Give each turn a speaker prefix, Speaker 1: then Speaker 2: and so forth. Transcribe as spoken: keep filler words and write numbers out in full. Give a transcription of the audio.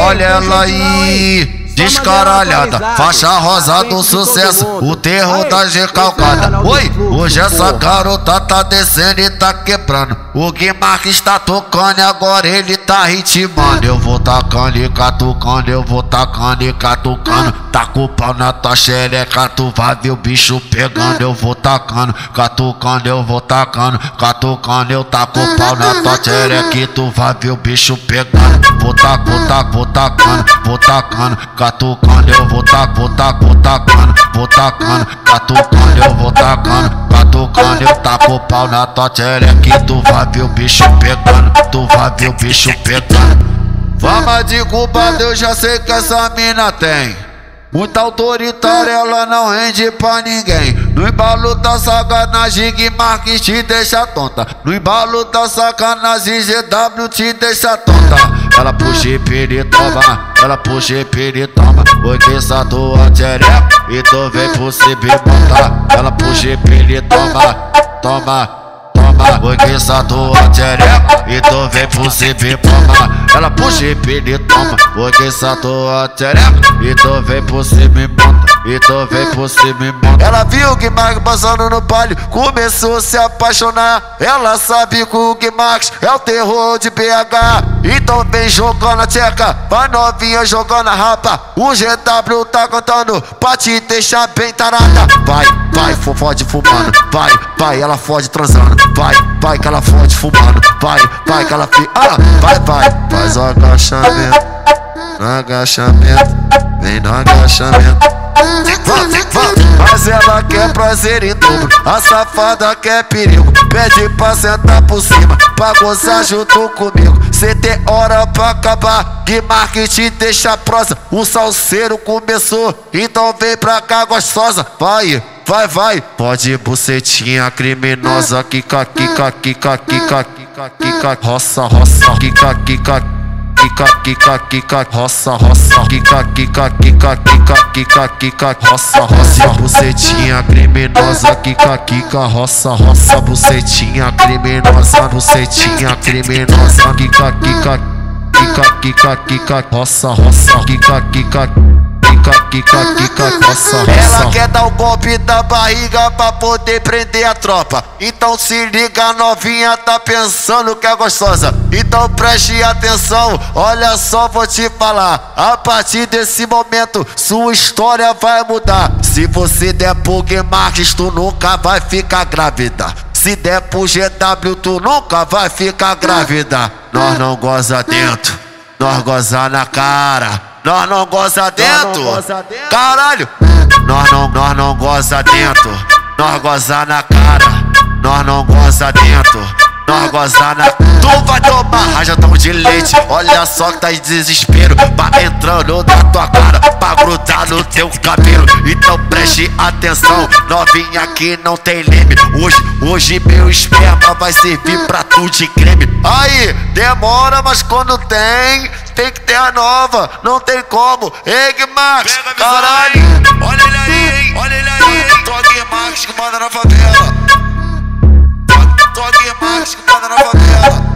Speaker 1: olha ela aí, descaralhada, faixa rosa do sucesso, o terror da recalcada. Oi, hoje essa garota tá descendo e tá quebrando. O Gui Marques tá tocando e agora ele tá ritmando. Eu vou tacando e catucando, eu vou tacando e catucando. Taca o pau na tua xereca, tu vai ver o bicho pegando. Eu vou tacando, catucando, eu vou tacando, catucando. Eu taco o pau na tua xereca e tu vai ver o bicho pegando. Vou tac, vou tac, vou tacando, vou tacando, catucando. Eu vou tac, vou tac, vou tacando, vou tacando, catucando. Eu vou tacando, catucando. Eu taco o pau na tua xereca e tu vai ver o bicho pegando, tu vai ver o bicho pegando. Fama de culpada eu já sei que essa mina tem. Muita autoritária, ela não rende pra ninguém. No embalo da sacanagem, Gui Marques te deixa tonta. No embalo da sacanagem, G W te deixa tonta. Ela puxa e pede toma, ela puxa e pede toma. Oi que essa tua xereca e tu vem por se montar. Ela puxa e pede toma, toma. Oi que essa tua xereca e tu vem por se toma. Ela puxa e pede toma. Oi que essa tua xereca e tu vem por se me monta. E tu vem por se me monta. Ela viu o Gui Marques passando no baile, começou a se apaixonar. Ela sabe que o Gui Marques é o terror de B H. Então vem jogando a tcheca, vai novinha jogando a rapa. O G W tá cantando pra te deixar bem tarada. Vai, vai, fode fumando. Vai, vai, ela fode transando. Vai, vai que ela fode fumando. Vai, vai que ela fica. Ah, vai, vai. Faz o agachamento, no agachamento, vem no agachamento. Mas ela quer prazer em dobro, a safada quer perigo. Pede pra sentar por cima, pra gozar junto comigo. Cê tem hora pra acabar, Gui Marques te deixa prosa. O salseiro começou, então vem pra cá gostosa. Vai, vai, vai. Pode bucetinha criminosa. Kika, kika, kika, kika, kika, kika. Roça, roça, kika, kika. Kika, kika, kika, roça, roça. Kika, kika, kika, kika, kika, kika, roça, roça. Bucetinha criminosa. Kika, kika, roça, roça. Bucetinha criminosa. Bucetinha criminosa. Kika, kika, kika, kika, kika, roça, roça. Kika, kika. Kika, kika, kika, roça, roça. Ela quer dar o golpe da barriga pra poder prender a tropa. Então se liga, novinha, tá pensando que é gostosa. Então preste atenção, olha só, vou te falar. A partir desse momento, sua história vai mudar. Se você der pro Gui Marques, tu nunca vai ficar grávida. Se der pro G W, tu nunca vai ficar grávida. Nós não goza dentro, nós goza na cara. Nós não goza dentro, caralho. Nós não, nós não goza dentro, nós goza na cara. Nós não goza dentro, nós goza na... Tu vai tomar rajadão de leite, olha só que tá em desespero. Vai entrando na tua cara, pra grudar no teu cabelo. Então preste atenção, novinha que não tem leme. Hoje, hoje meu esperma vai servir pra tu de creme. Aí, demora, mas quando tem, tem que ter a nova, não tem como. Ei, Gui Marques, caralho.
Speaker 2: Olha ele aí, hein, olha ele aí, hein. Tô Gui Marques que manda na favela. Tô Gui Marques que manda na favela.